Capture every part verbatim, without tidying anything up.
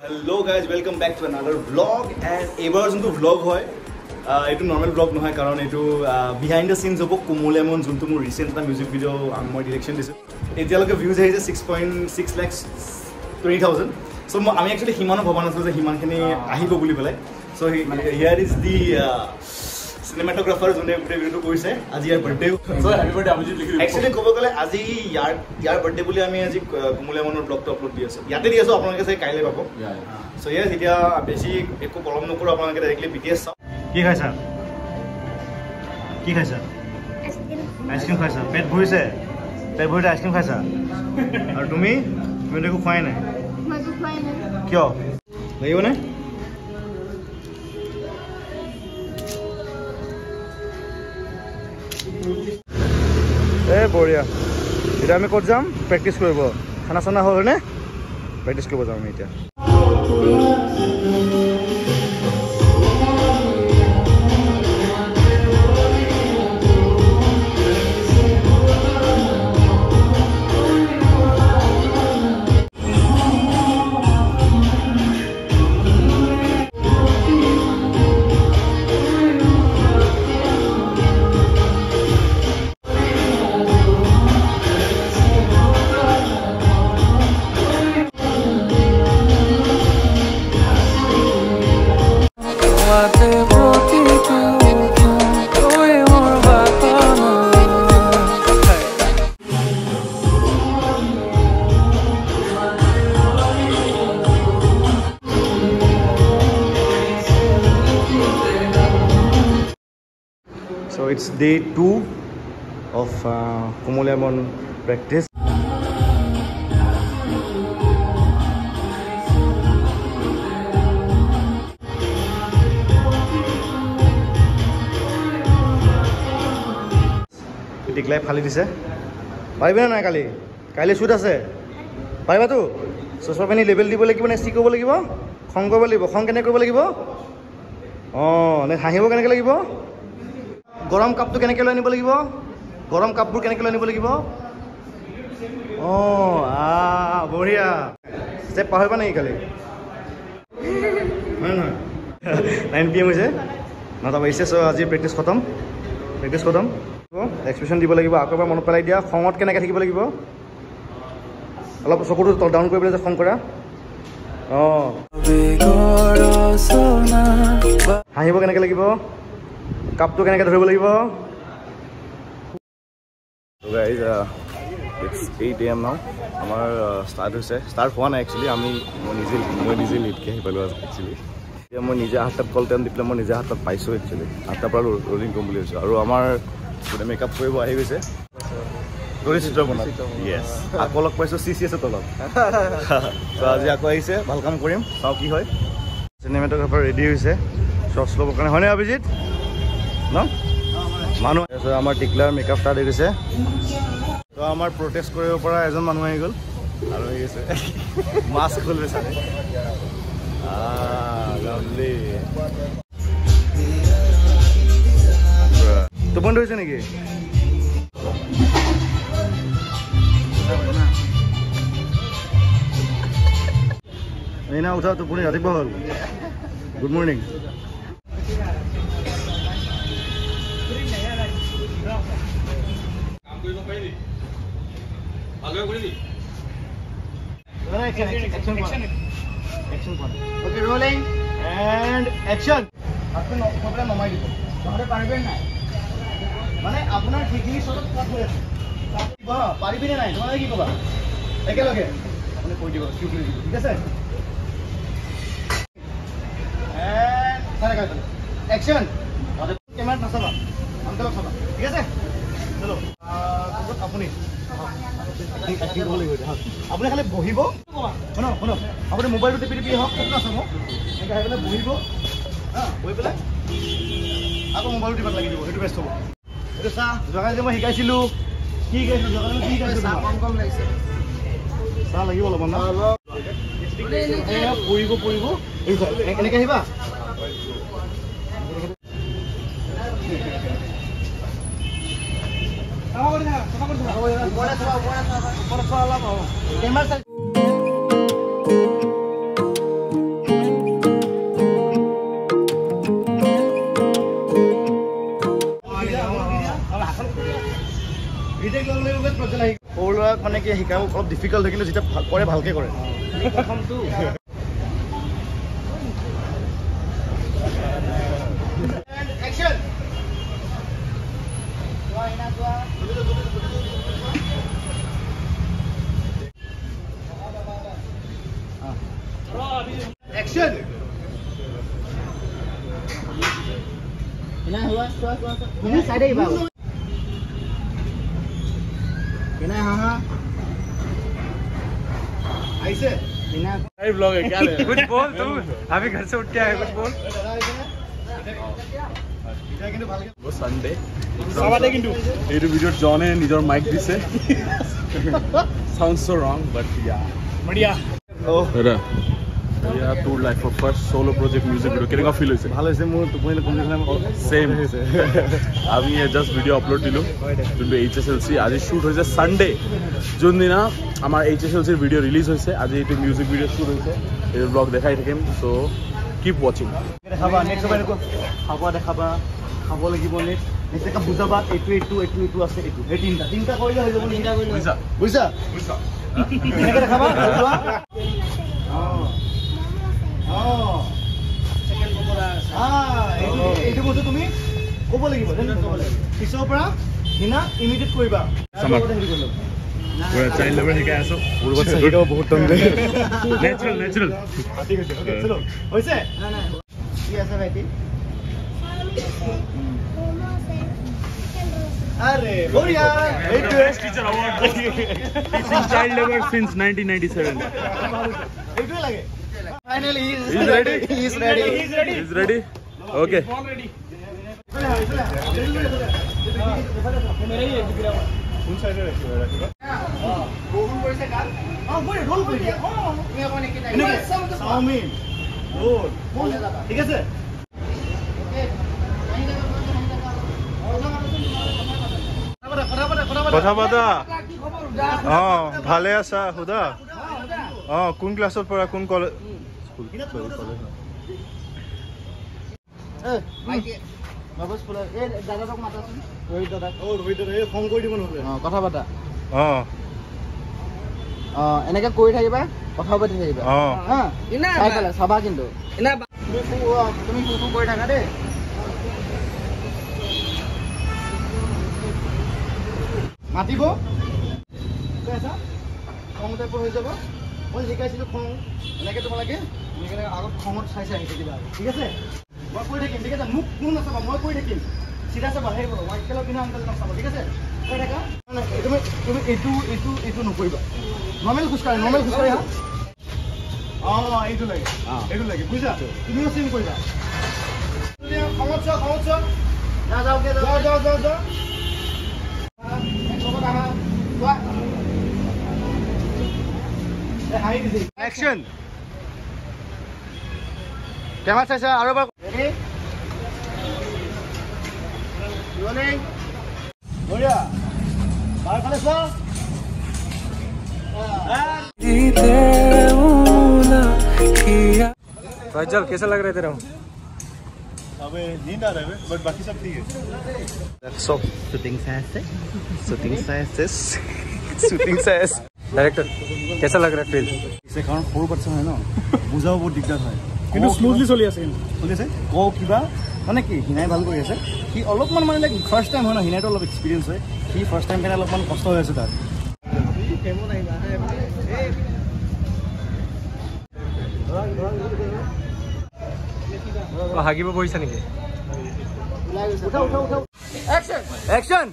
Hello guys, welcome back to another vlog and ever jonto vlog hoy etu normal vlog nohoy karon etu behind the scenes hobo Kumoliya Mon jonto mo recent ta music video moi direction disu etialoke views aise six point six lakhs twenty thousand so ami actually himano bhaban asu je himan khini ahibo boli belai so here is the uh, cinematographer jone video koise aji yar birthday so happy birthday amjit likhi actually kobo gale aji yar yar birthday boli ami aji Kumoliya Monor blog to upload di asu yate di asu apnalake sai kaile pabo so yes etia beshi eko kolom nokoro apnalake directly bts sa ki khaisa ki khaisa ice cream khaisa pet bhorise pet bhoite ice cream khaisa aru tumi tumi deko khwai nai মই তো khwai nai kyo lagibo na ए बढ़िया इटा आमी कत जाम practice करब खाना साना हल ने प्रैक्टिस करब जाम इटा So it's day two of uh, Kumoliya Mon practice. Declare khali dise. Paribe na kali. Kali shoot ase. Pariba tu. So sopani level dibo lagibo na stick kobo lagibo. Khong kobo lagibo. Khong kene kobo lagibo. Oh, ne hahibo kene lagibo. গরম কাপটো কেনেকে লৈ নিব লাগিব গরম কাপবোৰ কেনেকে লৈ নিব লাগিব ও আ বঢ়িয়া স্টেপ পাহৰিবা নাই কালি হয় না nine p m হৈছে নটা বাজিছে সো আজি প্ৰেক্টিস খতম প্ৰেক্টিস খতম এক্সপ্ৰেছন দিব লাগিব আকবাৰ মনত পেলাই দিয়া খঙত কেনেকে থাকিব লাগিব অলপ চকুটো তল ডাউন কৰি পেলাই খং কৰা অ হাঁহিব কেনেকে লাগিব কাপটো কেনেকে ধৰিব লাগিব So guys, uh, it's eight a m now. Amar uh, start hoise. Start howa na actually. Ami moi nije moi nije lead ke palu actually. Ya moi nije hatat call time dikle moi nije hatat paiso actually. Hatta pra rolling kom boli hoise. Aru amar pura makeup koibo ahi hoise. Rohit chitra bana. Yes. Akolok paiso C C S tolok. So aji ako aise bhal kam korim. Sao ki hoy. Cinematographer ready hoise. Shots lobo kane hone Abhijit. No? Manu so amar টিকলাৰ makeup start হৈ গৈছে তো আমাৰ protest কৰিব পৰা এজন মানুহ আহি গল আৰু হৈ গৈছে মাস্ক খুলবে চালে আ লাভলি তো বন্ধ হৈছে নেকি এনা উঠা তো পুনি ৰাতিপুৱা হ'ল good morning Action, action, action, action. Okay, rolling and action. Aapko no problem nomai dibo. Tomare paribe na. Mane apnar ঠিকই সরত কাট হয়ে আছে। বা পারিবি না নাই তোমারে কি কবা? একে লগে আপনি কই দিব কি করে দিব ঠিক আছে? And সারা কাট। Action. আরে ক্যামেরা না সাবা। আনতে সাবা। ঠিক আছে? চলো। আ আপনি acting বলি গৈ আপুনি খালি বহিব শুনো শুনো আপুনি মোবাইলটো টিপি টিপি হক কত আছে মোক এনেকা হেলে বহিব হা বহি পেলাই আকৌ মোবাইলটো টিপত লাগি দিব হেতু বেষ্ট হ'ব এটো সা জগাই যে মই শিকাইছিলো কি কৈছো জগাই কি কৈছো সা কম কম লাগিছে সা লাগিব লব না এ পঢ়িব পঢ়িব এই এনেকা আহিবা Camera সৰু ল'ৰাক মানে কি শিকাব অলপ ডিফিকাল্ট হয় কিন্তু যেতিয়া কৰে ভালকৈ কৰে প্ৰথমটো action Action! Kena huwa, huwa, huwa. Kena side hi babu. Kena हाँ हाँ. ऐसे. Kena. लाइव व्लॉग है क्या है? कुछ बोल तू. अभी घर से उठ के आया कुछ बोल. वो संडे. सावादे किंतु. ये तो वीडियो जॉन है निजर माइक दिसे. Sounds so wrong but yeah. बढ़िया. Oh. Better. Yeah, tour life for first solo project music video. Kelenga feel hoise? Bhalo hoise. Mo to point complete same. Ami ye just video upload dilu. Junto H S L C. Aji shoot hoise Sunday. Jun dina amar H S L C video release hoise. Aji etu music video shoot hoise. Ei vlog dekhai thakim. So keep watching. Dekhaba next time ko khaba dekhaba. Khabo lagibo next. Next ka bujaba etu etu etu etu ase etu. Ei tinta tinta koile hoye jabo tinta koile. Buisa. Buisa. Buisa. Enake dekhaba. Oh. Oh. Second popora. Ah, etu bostu tumi kobo lagibo. Pisor pora hina immediate koiba. Samar. Pura child level hikai aso. Pura bacha hito bahut ton de. Natural natural. Thik ase. Okay, chalo. Hoise? Na na. Ki ase bhai? Are बढ़िया. Great best teacher award. Teaching child level since nineteen ninety-seven. Etu lage. Finally, he is ready. He is ready. He is ready. He is ready. Okay. All ready. मेरा ही है दिख रहा है. कौन side में रखी है? हाँ. गोगुल पर से काल. हाँ वो रोल कर दिया. हाँ. ये कौन है कितना? साउमिन. रोल. ठीक है सर. কথা পাতা অ ভালে আছা হুদা অ কোন ক্লাছত পঢ়া কোন কলেজ স্কুল কলেজ এ মাইকে বাবুস ফুল এ দাদাক মাতাছুন রোহিত দাদা ও রোহিত দাদা এ ফোন কৰি দিব নহলে অ কথা পাতা অ অ এনেকে কৰি থাকিবা কথা পাতি থাকিবা অ হা ইনা চাইকেল চাবা কিন্তু ইনা তুমি ফোন কৰি থাকা দে মাতিব কেসা খংতে পঢ়ি যাব মই শিকাইছিলো খং এনেকে তোমালোকে এনেকে আগত খংত চাই চাই আহি দিবা ঠিক আছে মই কৈ থাকিম ঠিক আছে মুখ কোন নাচাবা মই কৈ থাকিম সিধা চাবা হেই বলো হোৱাইট কালাৰ বিনা আন্দাজ নাচাবা ঠিক আছে কৈ থাকা তুমি তুমি এটু এটু এটু নকৰিবা নৰ্মেল খুচকাৰি নৰ্মেল খুচকাৰি হা অ এইটো লাগে এইটো লাগে বুঝা তুমিও সিম কৰিবা তুমি খংত চা খংত চা যা যাও কে যাও যাও যাও যাও Action. Camera saisa aro bar. Ready? Rolling. Boya. Bar khale so. Faizal कैसा लग रहा है तेरा? अबे नींद आ रहा है बट बाकी सब ठीक है. So shooting says shooting says shooting says director कैसा लग रहा है ट्रेल? इसे कारण फोर बच्चा है ना बुझाओ बहुत दिक्कत है কিন্তু স্মুথলি চলি আছে চলি আছে ক কিবা মানে কি হিনাই ভাল কৰি আছে কি অলপমান মানে লাইক ফার্স্ট টাইম হয় না হিনাইটো অলপ এক্সপেৰিয়েন্স হয় কি ফার্স্ট টাইম কাৰণে অলপমান কষ্ট হৈ আছে তাৰ কেমন আহিবা এ হাগিব বহিছা নেকি উঠা উঠা উঠা অ্যাকশন অ্যাকশন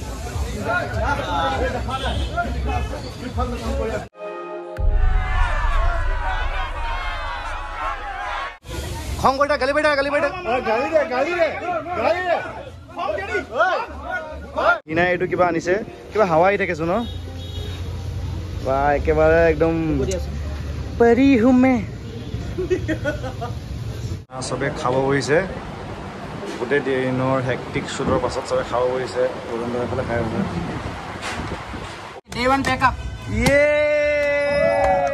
খং কইটা গালি বেটা গালি বেটা গালি দে গালি দে গালি দে খং কেডি ওই ইনা এটো কিবা আনিছে কিবা হাওয়া আই থাকে শুনো বা একেবারে একদম পরি হুম মে সবে খাব বহিছে গোটে দিনৰ হেক্টিক শুটৰ পাছত সবে খাব বহিছে পৰন্ত এফালে খাই আছে ডে ওয়ান ব্যাকআপ ইয়ে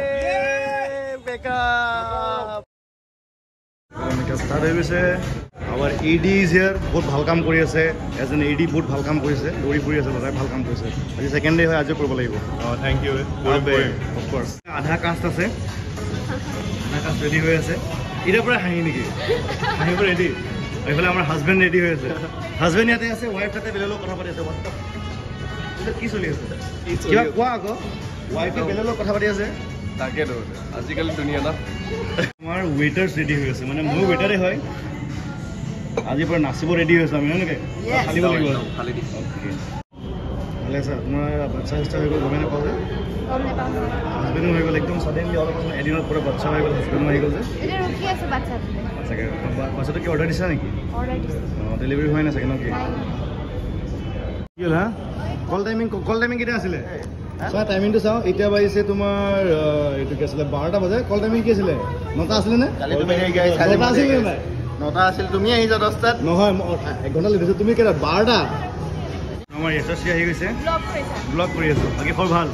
ব্যাকআপ মিটার স্টার্ট হৈ গৈছে our A D is here বহুত ভাল কাম কৰি আছে as an A D বহুত ভাল কাম কৰিছে দৌৰি ফুৰি আছে লগাই ভাল কাম কৰিছে আজি সেকেন্ড ডে হয় আজি কৰিব লাগিব অ থ্যাংক ইউ of course আধা কাষ্ট আছে আধা কাষ্ট ৰেডি হৈ আছে ইৰা পৰা হাঁহি নেকি হাঁহিব ৰেডি এইফালে আমাৰ হাজবেণ্ড ৰেডি হৈ আছে হাজবেণ্ড ইয়াতে আছে ৱাইফ তাতে বেলেগ কথা পাতি আছে এটা কি চলি আছে কিবা কোৱা আকৌ ৱাইফে বেলেগ কথা পাতি আছে তাকে তো আজিকালি দুনিয়া না আমাৰ ৱেটাৰ্ছ ৰেডি হৈ আছে মানে মোৰ ৱেটাৰে হয় আজি পৰা নাচিব ৰেডি হৈ আছে আমি এনেকে খালিব লাগিব খালি দি ওকে ভালে আছে তোমাৰ বাচ্চা ইষ্টা হৈ গ'ল গমে নাপাওঁ যে গম নাপাওঁ হাজবেণ্ডো হৈ গ'ল একদম ছাডেনলি অলপ এদিনৰ পৰা বাচ্চা হৈ গ'ল হাজবেণ্ডো আহি গ'ল যে এতিয়া ৰখি আছে বাচ্চাটো চাগে বাচ্চাটো কি অৰ্ডাৰ দিছা নেকি অৰ্ডাৰ দিছে অঁ ডেলিভাৰী হোৱাই নাই চাগে ন কি কি হ'ল হা কল টাইমিং কল টাইমিং কেতিয়া আছিলে চোৱা টাইমিংটো চাওঁ এতিয়া বাজিছে তোমাৰ এইটো কি আছিলে বাৰটা বাজে কল টাইমিং কি আছিলে নটা আছিলে নে নটা আছিলে নাই নটা আছিল তুমি আহিছা দহটাত নহয় এক ঘণ্টা লাগিছে তুমি কেইটা বাৰটা আমাৰ য়েশস্বী আহি গৈছে ব্লগ কৰিছা ব্লগ কৰি আছো বাকী খবৰ ভাল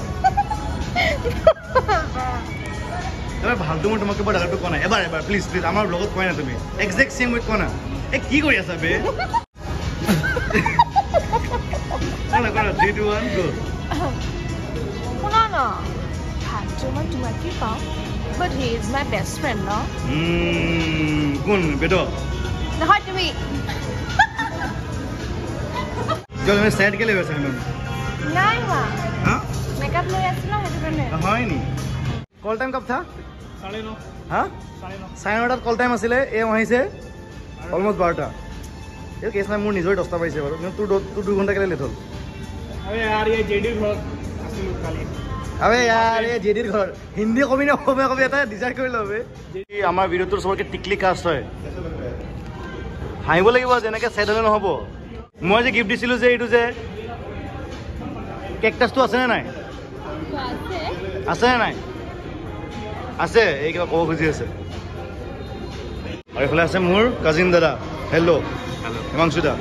এবাৰ ভালটো মই তোমাক এবাৰ ডাইৰেক্টটো কোৱা নাই এবাৰ এবাৰ প্লিজ প্লিজ আমাৰ ব্লগত কোৱাই না তুমি একজেক্ট চেম ৱেট কোৱা না এই কি কৰি আছা বে কোৱা কোৱা থ্ৰী টু ওৱান গো শুনা ন ভাতটো মই তোমাকেই পাওঁ but he is my best friend ন কোন বেদ নহয় তুমি তুমি চেট কেলে গৈছা ইমান নাই মা হা মেকআপ লৈ আছিলা সেইটো কাৰণে হয় নি কল টাইম কব থা চাৰে ন হা চাৰে নটাত কল টাইম আছিলে এওঁ আহিছে অলমষ্ট বাৰটা এই কেছ নাই মোৰ নিজৰ দহটা পাইছে বাৰু কিন্তু তোৰ তোৰ দুঘণ্টা কেলে লেট হ'ল আৰে यार ये जेडीৰ ঘৰত আছিল কালি আবে यार এই জেডিৰ ঘৰ হিন্দী কবি নে অসমীয়া কবি এটা ডিচাইড কৰি ল'বে আমাৰ ভিডিঅ'টোৰ চবতকে টিকলি কাষ্ট হয় হাঁহিব লাগিব যেনেকৈ চেড হ'লে নহ'ব মই যে গিফ্ট দিছিলোঁ যে এইটো যে কেকটাছটো আছেনে নাই আছেনে নাই আছে এই কিবা ক'ব খুজি আছে আৰু এইফালে আছে মোৰ কাজিন দাদা হেল্ল' হিমাংশু দা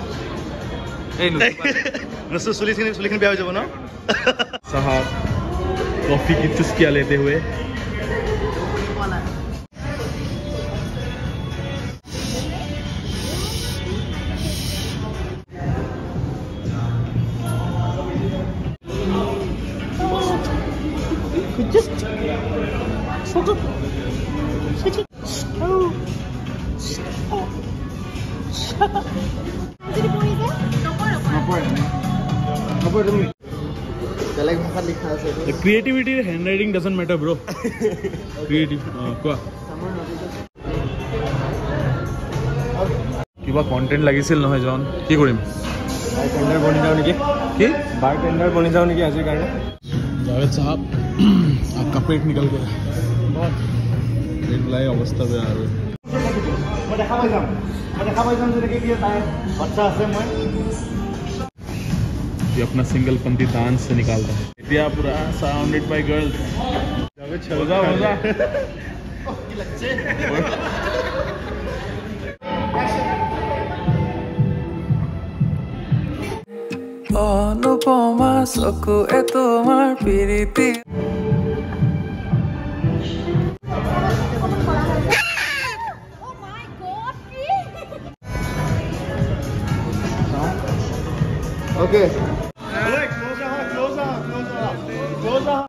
চুলিখিনি চুলিখিনি বেয়া হৈ যাব ন साहब कॉफी की चुस्कियां लेते हुए just shut up shut up oh shut up যদি পৰি যায় নপৰে নপৰে নপৰে তুমি বেলেগ ভাষাত লিখা আছে The creativity handwriting doesn't matter bro creative কোৱা কিবা কন্টেন্ট লাগিছিল নহয় জন কি কৰিম বাৰটেণ্ডাৰ বনি যাওঁ নেকি কি বাৰটেণ্ডাৰ বনি যাওঁ নেকি আজিৰ কাৰণে जावेद साहब आपका पेट निकल गया बहुत पेट बुलाई अवस्था पे आ रही মই দেখা পাই যাম মই দেখা পাই যাম যেনেকৈ কি তাই বাচ্চা আছে মই ये अपना सिंगल पंथी डांस से निकालता है इंडिया पूरा सराउंडेड बाय गर्ल्स मजा मजा অনুপমা চকু এ তোমাৰ পিৰিতি ओके क्लोज रहा क्लोज रहा क्लोज रहा क्लोज रहा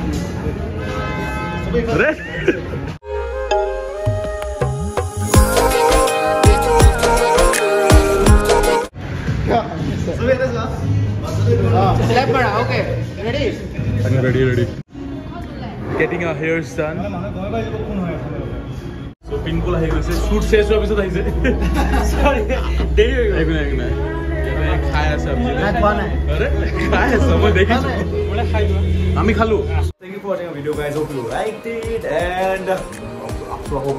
अरे क्या सुबह इधर जा हां स्लैप पड़ा okay ready ready ready getting our hairs done so pinkul ahi gase shoot ses hoye bisot ahise sorry deri hoye ekuna ekuna খাই আছে আপনি না খোৱা নাই আরে খাই আছে মই দেখিছো মই খাই দিও আমি খালো Thank you for watching our video guys hope you liked it and hope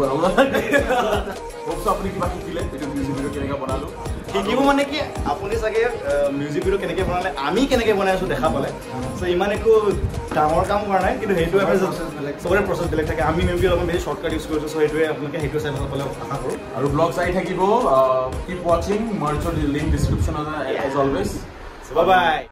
আপনি কিবা শিকিলে এইটো মিউজিক ভিডিও কেনেকৈ বনালো শিকিব মানে কি আপুনি চাগে মিউজিক ভিডিও কেনেকৈ বনালে আমি কেনেকৈ বনাই আছো দেখা পালে সো ইমান একো ডাঙৰ কাম কৰা নাই কিন্তু সেইটো এটা সবৰে প্ৰচেছ বেলেগ থাকে আমি মেবি অলপমান বেছি শ্বৰ্টকাট ইউজ কৰিছোঁ সো সেইটোৱে আপোনালোকে সেইটো চাই ভাল পালে আশা কৰোঁ আৰু ব্লগ চাই থাকিব কিপ ওয়াচিং মাৰ্চৰ লিংক ডেসক্ৰিপচন আছে এজ অলৱেজ বাই বাই